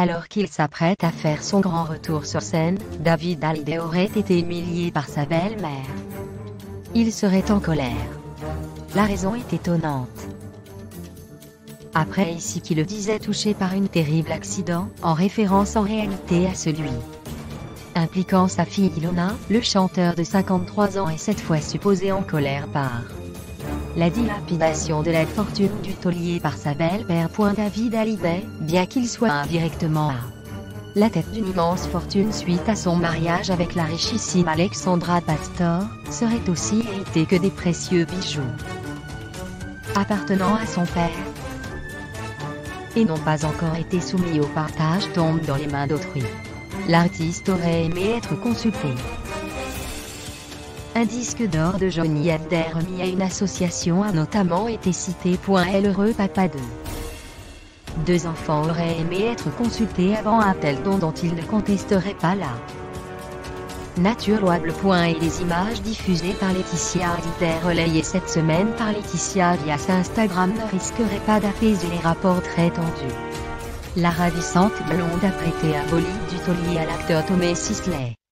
Alors qu'il s'apprête à faire son grand retour sur scène, David Hallyday aurait été humilié par sa belle-mère. Il serait en colère. La raison est étonnante. Après ici qui le disait touché par un terrible accident, en référence en réalité à celui impliquant sa fille Ilona, le chanteur de 53 ans est cette fois supposé en colère par la dilapidation de la fortune du taulier par sa belle-mère. David Hallyday, bien qu'il soit indirectement à la tête d'une immense fortune suite à son mariage avec la richissime Alexandra Pastor, serait aussi hérité que des précieux bijoux appartenant à son père et n'ont pas encore été soumis au partage tombent dans les mains d'autrui. L'artiste aurait aimé être consulté. Un disque d'or de Johnny Hallyday remis à une association a notamment été cité. L'heureux papa de deux enfants aurait aimé être consulté avant un tel don dont il ne contesterait pas la nature louable. Et les images diffusées par Laetitia Hallyday relayées cette semaine par Laetitia via sa Instagram ne risqueraient pas d'apaiser les rapports très tendus. La ravissante blonde a prêté un bolide du taulier à l'acteur Tommy Sisley.